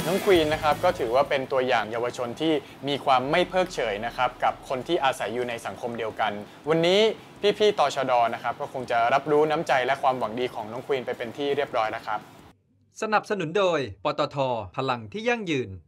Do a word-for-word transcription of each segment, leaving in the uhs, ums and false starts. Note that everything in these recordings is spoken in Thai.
น้องควีนนะครับก็ถือว่าเป็นตัวอย่างเยาวชนที่มีความไม่เพิกเฉยนะครับกับคนที่อาศัยอยู่ในสังคมเดียวกันวันนี้พี่ๆตชด.นะครับก็คงจะรับรู้น้ำใจและความหวังดีของน้องควีนไปเป็นที่เรียบร้อยแล้วครับสนับสนุนโดยปตท.พลังที่ยั่งยืน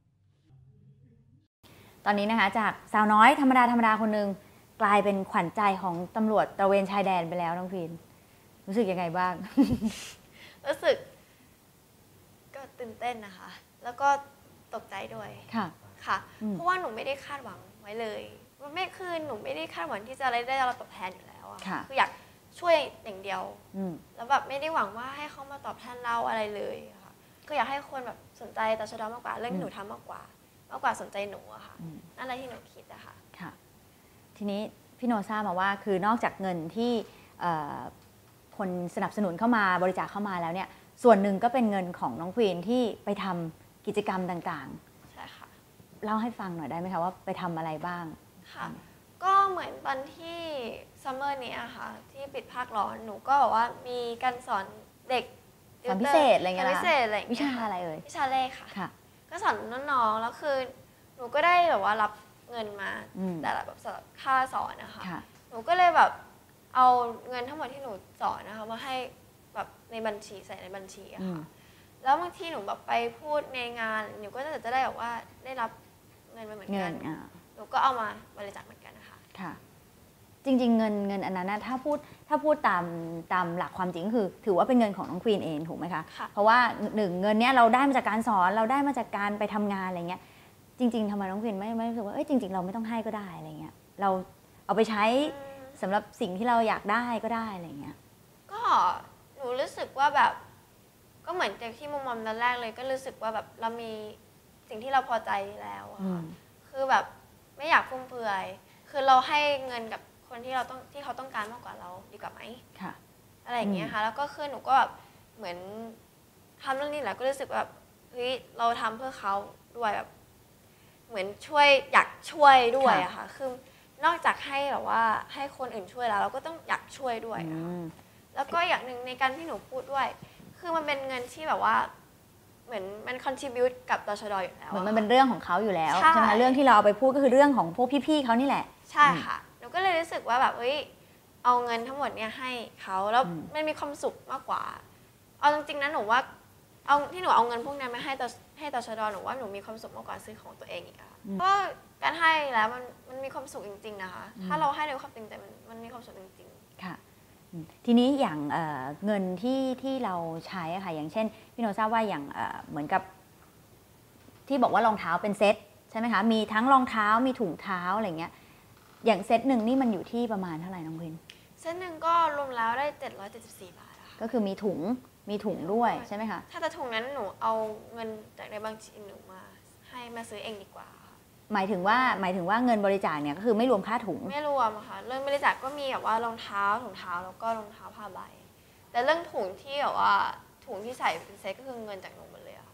ตอนนี้นะคะจากสาวน้อยธรรมดาธรรมดาคนหนึ่งกลายเป็นขวัญใจของตำรวจตระเวนชายแดนไปแล้วน้องควีนรู้สึกยังไงบ้างรู้สึกก็ตื่นเต้นนะคะแล้วก็ตกใจด้วยค่ะค่ะเพราะว่าหนูไม่ได้คาดหวังไว้เลยว่าไม่คือหนูไม่ได้คาดหวังที่จะได้รับตอบแทนอยู่แล้วอะคืออยากช่วยอย่างเดียวแล้วแบบไม่ได้หวังว่าให้เขามาตอบแทนเราอะไรเลยค่ะคืออยากให้คนแบบสนใจตชด.มากกว่าเรื่องที่หนูทำมากกว่ามากกว่าสนใจหนูอะค่ะนั่นอะไรที่หนูคิดอะค่ะค่ะทีนี้พี่โนทราบมาว่าคือนอกจากเงินที่คนสนับสนุนเข้ามาบริจาคเข้ามาแล้วเนี่ยส่วนหนึ่งก็เป็นเงินของน้องควีนที่ไปทำกิจกรรมต่างๆใช่ค่ะเล่าให้ฟังหน่อยได้ไหมคะว่าไปทำอะไรบ้างค่ะก็เหมือนตอนที่ซัมเมอร์นี้อะค่ะที่ปิดภาคร้อนหนูก็บอกว่ามีการสอนเด็กสอนพิเศษอะไรเงี้ยพิเศษอะไรวิชาอะไรเอ่ยวิชาเลขค่ะก็สอนน้องๆแล้วคือหนูก็ได้แบบว่ารับเงินมาแต่ละแบบสำหรับค่าสอนนะคะหนูก็เลยแบบเอาเงินทั้งหมดที่หนูสอนนะคะมาให้แบบในบัญชีใส่ในบัญชีอะค่ะแล้วบางทีหนูแบบไปพูดในงานหนูก็จะได้แบบว่าได้รับเงินมาเหมือนกันหนูก็เอามาบริจาคเหมือนกันนะคะค่ะจริงๆเงินเงินอันนั้นนะถ้าพูดถ้าพูดตามตามหลักความจริงก็คือถือว่าเป็นเงินของน้องควีนเองถูกไหมคะเพราะว่าหนึ่งเงินเนี้ยเราได้มาจากการสอนเราได้มาจากการไปทำงานอะไรเงี้ยจริงๆทำไมน้องควีนไม่ไม่รู้สึกว่าเอ้ยจริงๆเราไม่ต้องให้ก็ได้อะไรเงี้ยเราเอาไปใช้สำหรับสิ่งที่เราอยากได้ก็ได้อะไรเงี้ยก็หนูรู้สึกว่าแบบก็เหมือนจากที่มุมมองตอนแรกเลยก็รู้สึกว่าแบบเรามีสิ่งที่เราพอใจแล้วคือแบบไม่อยากฟุ่มเฟือยคือเราให้เงินกับคนที่เราต้องที่เขาต้องการมากกว่าเราดีกว่าไหมค่ะอะไรอย่างเงี้ยค่ะแล้วก็คือหนูก็แบบเหมือนทำเรื่องนี้แหละก็รู้สึกแบบเฮ้ยเราทำเพื่อเขาด้วยแบบเหมือนช่วยอยากช่วยด้วยอะค่ะคือนอกจากให้แบบว่าให้คนอื่นช่วยแล้วเราก็ต้องอยากช่วยด้วยแล้วก็อย่างหนึ่งในการที่หนูพูดด้วยคือมันเป็นเงินที่แบบว่าเหมือนมัน contribute กับตชด.อยู่แล้วเหมือนมันเป็นเรื่องของเขาอยู่แล้วใช่ไหมเรื่องที่เราเอาไปพูดก็คือเรื่องของพวกพี่ๆเขานี่แหละใช่ค่ะหนูก็เลยรู้สึกว่าแบบเอ้ยเอาเงินทั้งหมดเนี่ยให้เขาแล้วมันมีความสุขมากกว่าเอาจริงๆนะหนูว่าเอาที่หนูเอาเงินพวกนี้มาให้ตให้ตชด.หนูว่าหนูมีความสุขมากกว่าซื้อของตัวเองอีกอะเพราะการให้แล้วมันมันมีความสุขจริงๆนะคะถ้าเราให้ด้วยความจริงใจมันมันมีความสุขจริงๆค่ะทีนี้อย่างเอ่อเงินที่ที่เราใช้ค่ะอย่างเช่นพี่โนทราบว่าอย่างเอ่อเหมือนกับที่บอกว่ารองเท้าเป็นเซ็ตใช่ไหมคะมีทั้งรองเท้ามีถุงเท้าอะไรเงี้ยอย่างเซตหนึ่งนี่มันอยู่ที่ประมาณเท่าไหร่น้องควีนเซตหนึ่งก็รวมแล้วได้เจ็ดร้อยเจ็ดสิบสี่บาทค่ะก็คือมีถุงมีถุงด้วยใช่ไหมคะถ้าแต่ถุงนั้นหนูเอาเงินจากในบัญชีหนูมาให้มาซื้อเองดีกว่าหมายถึงว่าหมายถึงว่าเงินบริจาคเนี่ยก็คือไม่รวมค่าถุงไม่รวมค่ะเรื่องบริจาคก็มีแบบว่ารองเท้าถุงเท้าแล้วก็รองเท้าผ้าใบแต่เรื่องถุงที่แบบว่าถุงที่ใส่เป็นเซ็ตก็คือเงินจากหนูหมดเลยค่ะ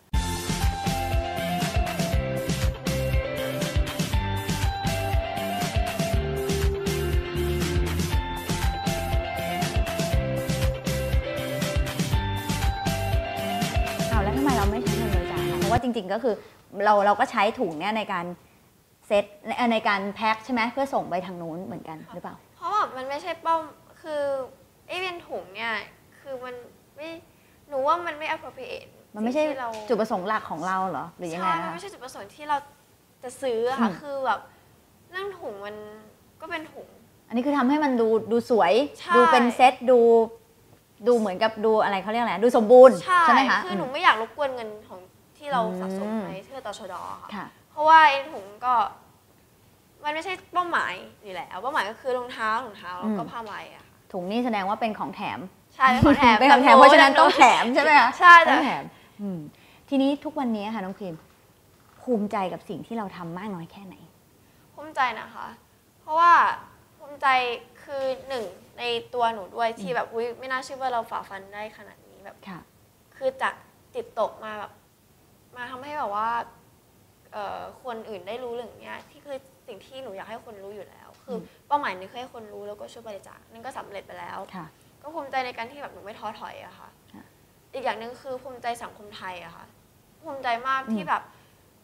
ทำไมเราไม่ใช้เงินบริจาคเพราะว่าจริงๆก็คือเราเราก็ใช้ถุงเนี่ยในการเซตในการแพ็คใช่ไหมเพื่อส่งไปทางนู้นเหมือนกันหรือเปล่าเพราะแบบมันไม่ใช่เป้าคือไอ้เป็นถุงเนี่ยคือมันไม่หนูว่ามันไม่ appropriate มันไม่ใช่จุดประสงค์หลักของเราเหรอหรือยังไงใช่มันไม่ใช่จุดประสงค์ที่เราจะซื้อค่ะคือแบบเรื่องถุงมันก็เป็นถุงอันนี้คือทำให้มันดูดูสวยดูเป็นเซตดูดูเหมือนกับดูอะไรเขาเรียกอะไรดูสมบูรณ์ใช่ไหมคะคือหนูไม่อยากรบกวนเงินของที่เราสะสมไว้ที่ตชด.ค่ะเพราะว่าไอ้ถุงก็มันไม่ใช่เป้าหมายอยู่แล้วเป้าหมายก็คือรองเท้าถุงเท้าแล้วก็ผ้าใบอะถุงนี่แสดงว่าเป็นของแถมใช่เป็นของแถมเป็นของแถมเพราะฉะนั้นต้องแถมใช่ไหมคะใช่ต้องแถมทีนี้ทุกวันนี้ค่ะน้องครีมภูมิใจกับสิ่งที่เราทำมากน้อยแค่ไหนภูมิใจนะคะเพราะว่าภูมิใจคือหนึ่งในตัวหนูด้วยที่แบบอุ้ยไม่น่าเชื่อว่าเราฝ่าฟันได้ขนาดนี้แบบคือจากจิตตกมาแบบมาทำให้แบบว่าคนอื่นได้รู้เรื่องนี้ที่คือสิ่งที่หนูอยากให้คนรู้อยู่แล้วคือเป้าหมายนี้คือให้คนรู้แล้วก็ช่วยบริจาคนั่นก็สำเร็จไปแล้วก็ภูมิใจในการที่แบบหนูไม่ท้อถอยอะค่ะอีกอย่างหนึ่งคือภูมิใจสังคมไทยอะค่ะภูมิใจมากที่แบบ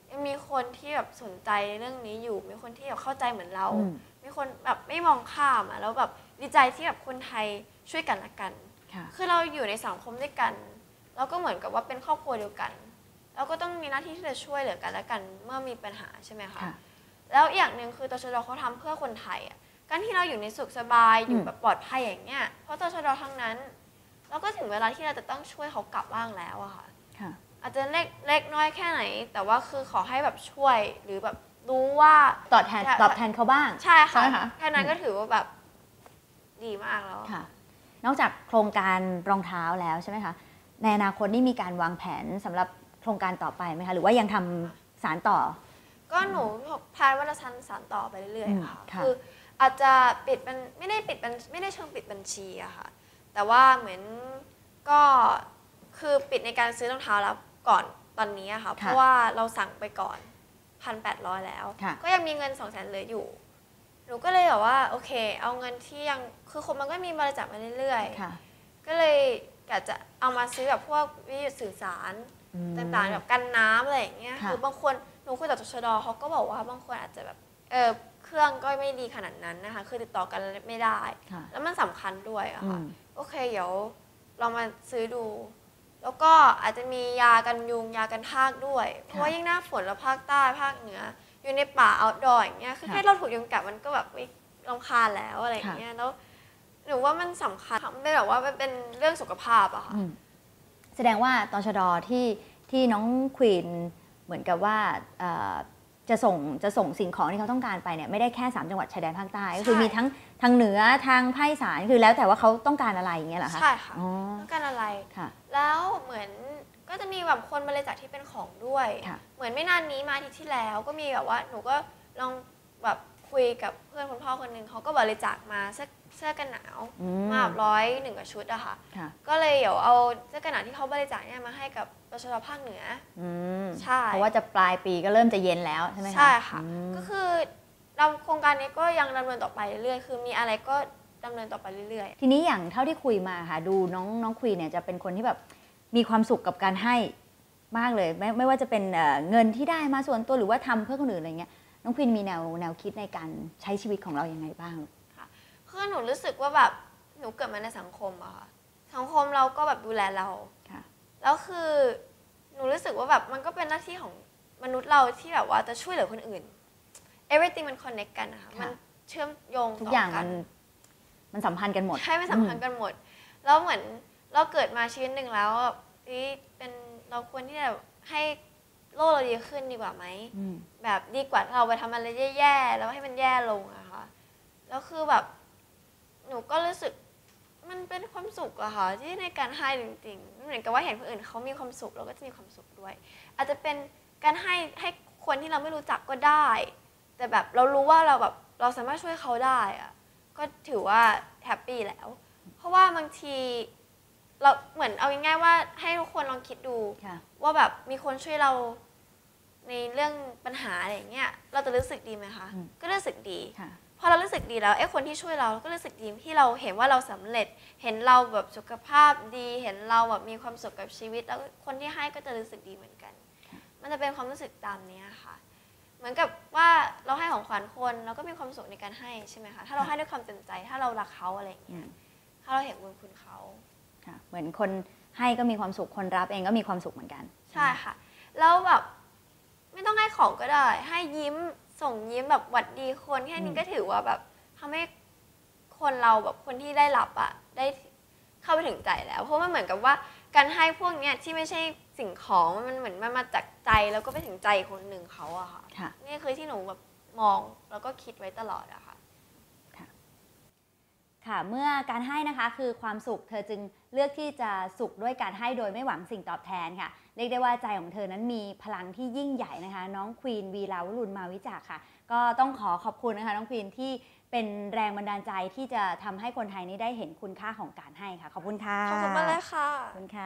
ยังมีคนที่แบบสนใจเรื่องนี้อยู่มีคนที่แบบเข้าใจเหมือนเราอืมมีคนแบบไม่มองข้ามอ่ะแล้วแบบดีใจที่แบบคนไทยช่วยกันละกันค่ะคือเราอยู่ในสังคมด้วยกันเราก็เหมือนกับว่าเป็นครอบครัวเดียวกันเราก็ต้องมีหน้าที่ที่จะช่วยเหลือกันและกันเมื่อมีปัญหาใช่ไหมคะค่ะแล้วอย่างหนึ่งคือตชดเขาทำเพื่อคนไทยอ่ะการที่เราอยู่ในสุขสบายอยู่แบบปลอดภัยอย่างเงี้ยเพราะตชดทั้งนั้นเราก็ถึงเวลาที่เราจะต้องช่วยเขากลับบ้างแล้วอะค่ะค่ะอาจจะเล็กเล็กน้อยแค่ไหน แต่ว่าคือขอให้แบบช่วยหรือแบบรู้ว่าตอบแทนตอบแทนเขาบ้างใช่ค่ะใช่ไหมคะแค่นั้นก็ถือว่าแบบดีมากแล้วค่ะ นอกจากโครงการรองเท้าแล้วใช่ไหมคะ ในอนาคตนี่มีการวางแผนสำหรับโครงการต่อไปไหมคะ หรือว่ายังทำสารต่อก็หนูแพลนว่าจะชันสานต่อไปเรื่อยๆค่ะอืมค่ะคืออาจจะปิดเป็นไม่ได้ปิดเป็นไม่ได้เชิงปิดบัญชีอะค่ะ แต่ว่าเหมือนก็คือปิดในการซื้อรองเท้าแล้วก่อนตอนนี้อะค่ะเพราะว่าเราสั่งไปก่อนพันแปดร้อยแล้วค่ะก็ยังมีเงินสองแสนเหลืออยู่ หนูก็เลยแบบว่าโอเค เอาเงินที่ยังคือคนมันก็มีบริจาคมาเรื่อยๆค่ะก็เลยกะจะเอามาซื้อแบบพวกวิทยุสื่อสารอืมต่างๆแบบกันน้ำอะไรอย่างเงี้ยค่ะคือบางคนหนูคุยกับตชดเขาก็บอกว่าบางคนอาจจะแบบเออเครื่องก็ไม่ดีขนาดนั้นนะคะคือติดต่อกันไม่ได้ค่ะแล้วมันสำคัญด้วยอะค่ะอืมโอเคเดี๋ยวเรามาซื้อดู แล้วก็อาจจะมียากันยุงยากันทากด้วย เพราะว่ายิ่งหน้าฝนแล้วภาคใต้ภาคเหนือ อยู่ในป่าเอาท์ดอร์อย่างเงี้ยคือค่ะแค่เราถูกยุงกัดมันก็แบบอุ๊ยรำคาญแล้วอะไรอย่างเงี้ยแล้วหนูว่ามันสำคัญมันเป็นแบบว่ามันเป็นเรื่องสุขภาพอะค่ะอืมแสดงว่าตชดที่ที่น้องควีนเหมือนกับว่าเอ่อจะส่งจะส่งสิ่งของที่เขาต้องการไปเนี่ยไม่ได้แค่สามจังหวัดชายแดนภาคใต้ก็คือมีทั้งทางเหนือทางภาคอีสานคือแล้วแต่ว่าเขาต้องการอะไรอย่างเงี้ยเหรอคะใช่ค่ะอ๋อต้องการอะไรค่ะแล้วเหมือนก็จะมีแบบคนบริจาคที่เป็นของด้วยค่ะเหมือนไม่นานนี้มาอาทิตย์ที่แล้วก็มีแบบว่าหนูก็ลองแบบคุยกับเพื่อนคุณพ่อคนหนึ่งเขาก็บริจาคมาเสื้อเสื้อกันหนาวอืมมาแบบร้อยหนึ่งกว่าชุดอะค่ะค่ะก็เลยเดี๋ยวเอาเสื้อกันหนาวที่เขาบริจาคเนี่ยมาให้กับตชดภาคเหนืออืมใช่เพราะว่าจะปลายปีก็เริ่มจะเย็นแล้วใช่ไหมคะใช่ค่ะอืมก็คือเราโครงการนี้ก็ยังดำเนินต่อไปเรื่อยๆคือมีอะไรก็ดำเนินต่อไปเรื่อยๆทีนี้อย่างเท่าที่คุยมาค่ะดูน้องน้องควีนเนี่ยจะเป็นคนที่แบบมีความสุขกับการให้มากเลยไม่ไม่ว่าจะเป็นเอ่อเงินที่ได้มาส่วนตัวหรือว่าทำเพื่อคนอื่นอะไรเงี้ยน้องควีนมีแนวแนวคิดในการใช้ชีวิตของเรายังไงบ้างคือหนูรู้สึกว่าแบบหนูเกิดมาในสังคมอะค่ะสังคมเราก็แบบดูแลเราค่ะแล้วคือหนูรู้สึกว่าแบบมันก็เป็นหน้าที่ของมนุษย์เราที่แบบว่าจะช่วยเหลือคนอื่น everything มัน connect กันนะคะค่ะมันเชื่อมโยงทุกต่อย่างกัมันมันสัมพันธ์กันหมดใช่ไม่สำคัญกันหมด แล้วเหมือนเราเกิดมาชีวิตหนึ่งแล้วแบบนี่เป็นเราควรที่จะให้โลกเราดีขึ้นดีกว่าไหมอืมแบบดีกว่าเราไปทำอะไรแย่ๆแล้วให้มันแย่ลงอะค่ะแล้วคือแบบหนูก็รู้สึกมันเป็นความสุขอะค่ะที่ในการให้จริงๆเหมือนกับว่าเห็นคนอื่นเขามีความสุขเราก็จะมีความสุขด้วย อาจจะเป็นการให้ให้คนที่เราไม่รู้จักก็ได้ แต่แบบเรารู้ว่าเราแบบเราสามารถช่วยเขาได้อะก็ถือว่าแฮปปี้แล้ว เพราะว่าบางทีเราเหมือนเอาง่ายๆว่าให้ทุกคนลองคิดดูค่ะว่าแบบมีคนช่วยเราในเรื่องปัญหาอะไรอย่างเงี้ยเราจะรู้สึกดีไหมคะอืมก็รู้สึกดีค่ะพอเรารู้สึกดีแล้วไอ้คนที่ช่วยเราก็รู้สึกดีที่เราเห็นว่าเราสำเร็จ เห็นเราแบบสุขภาพดี เห็นเราแบบมีความสุขกับชีวิต แล้วคนที่ให้ก็จะรู้สึกดีเหมือนกัน มันจะเป็นความรู้สึกตามนี้ค่ะ เหมือนกับว่าเราให้ของขวัญคนเราก็มีความสุขในการให้ใช่ไหมคะถ้าเราให้ด้วยความเต็มใจถ้าเรารักเขาอะไรอย่างอืเงี้ยมถ้าเราเห็นบุญคุณเขาค่ะ เหมือนคนให้ก็มีความสุขคนรับเองก็มีความสุขเหมือนกันใช่ค่ะ แล้วแบบไม่ต้องให้ของก็ได้ ให้ยิ้มส่งยิ้มแบบหวัดดีคนแค่นี้ก็ถือว่าแบบทำให้คนเราแบบคนที่ได้รับอะได้เข้าไปถึงใจแล้ว เพราะมันเหมือนกับว่าการให้พวกเนี้ยที่ไม่ใช่สิ่งของมันเหมือนมันมาจากใจแล้วก็ไปถึงใจคนหนึ่งเขาอะค่ะค่ะนี่คือที่หนูแบบมองแล้วก็คิดไว้ตลอดอะค่ะค่ะ เมื่อการให้นะคะคือความสุขเธอจึงเลือกที่จะสุขด้วยการให้โดยไม่หวังสิ่งตอบแทนค่ะ เรียกได้ว่าใจของเธอนั้นมีพลังที่ยิ่งใหญ่นะคะ น้องควีนวีราวรุณมาวิจักษ์ค่ะ ก็ต้องขอขอบคุณนะคะน้องควีนที่เป็นแรงบันดาลใจที่จะทำให้คนไทยนี้ได้เห็นคุณค่าของการให้ค่ะ ขอบคุณค่ะขอบคุณมากเลยค่ะขอบคุณค่ะ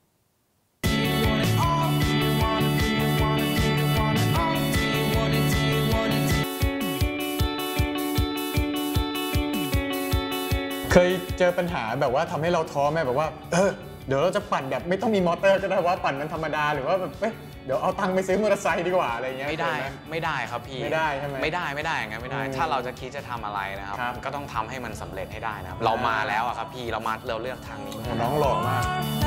เคยเจอปัญหาแบบว่าทำให้เราท้อไหมแบบว่าเออเดี๋ยวเราจะปั่นแบบไม่ต้องมีมอเตอร์ก็ได้ว่าปั่นมันธรรมดาหรือว่าแบบเอ๊ะเดี๋ยวเอาตังค์ไปซื้อมอเตอร์ไซค์ดีกว่าอะไรเงี้ยไม่ได้เคยหไม่ได้ครับพี่ไม่ได้ใช่ไหมไม่ได้ไม่ได้อย่างนั้นไม่ได้อืมถ้าเราจะคิดจะทำอะไรนะครับครับก็ต้องทำให้มันสำเร็จให้ได้นะครับเรามาแล้วอะครับพี่เรามาเราเลือกทางนี้โอ้น้องหล่อมาก